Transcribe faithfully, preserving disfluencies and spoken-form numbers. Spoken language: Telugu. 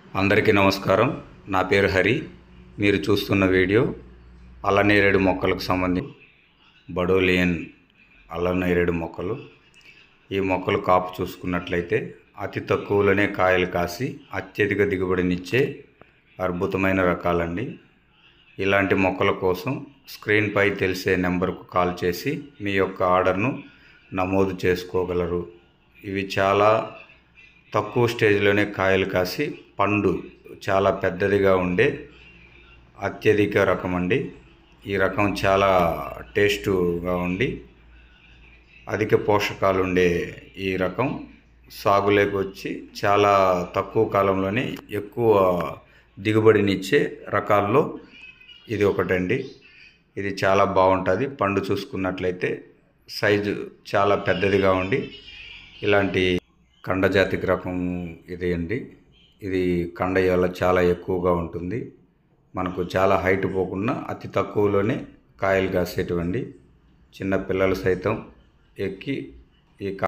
అందరికీ నమస్కారం. నా పేరు హరి. మీరు చూస్తున్న వీడియో అల్లనేరేడు మొక్కలకు సంబంధించి బడోలియన్ అల్లనేరేడు మొక్కలు. ఈ మొక్కలు కాపు చూసుకున్నట్లయితే అతి తక్కువలోనే కాయలు కాసి అత్యధిక దిగుబడినిచ్చే అద్భుతమైన రకాలండి. ఇలాంటి మొక్కల కోసం స్క్రీన్పై తెలిసే నెంబర్కు కాల్ చేసి మీ యొక్క ఆర్డర్ను నమోదు చేసుకోగలరు. ఇవి చాలా తక్కువ స్టేజ్లోనే కాయలు కాసి పండు చాలా పెద్దదిగా ఉండే అత్యధిక రకం అండి. ఈ రకం చాలా టేస్టుగా ఉండి అధిక పోషకాలు ఉండే ఈ రకం సాగులోకి వచ్చి చాలా తక్కువ కాలంలోనే ఎక్కువ దిగుబడినిచ్చే రకాల్లో ఇది ఒకటండి. ఇది చాలా బాగుంటుంది. పండు చూసుకున్నట్లయితే సైజు చాలా పెద్దదిగా ఉండి ఇలాంటి కండజాతికి రకం ఇది అండి. ఇది కండ వల్ల చాలా ఎక్కువగా ఉంటుంది. మనకు చాలా హైట్ పోకుండా అతి తక్కువలోనే కాయలు కాసేటువంటి చిన్న పిల్లలు సైతం ఎక్కి ఈ